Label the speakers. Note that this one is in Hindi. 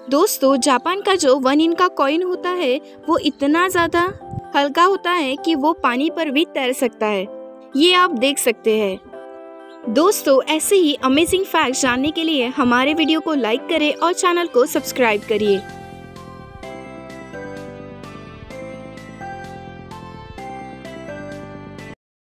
Speaker 1: दोस्तों, जापान का जो 1 इन का कॉइन होता है वो इतना ज़्यादा हल्का होता है कि वो पानी पर भी तैर सकता है। ये आप देख सकते हैं। दोस्तों, ऐसे ही अमेजिंग फैक्ट्स जानने के लिए हमारे वीडियो को लाइक करें और चैनल को सब्सक्राइब करिए।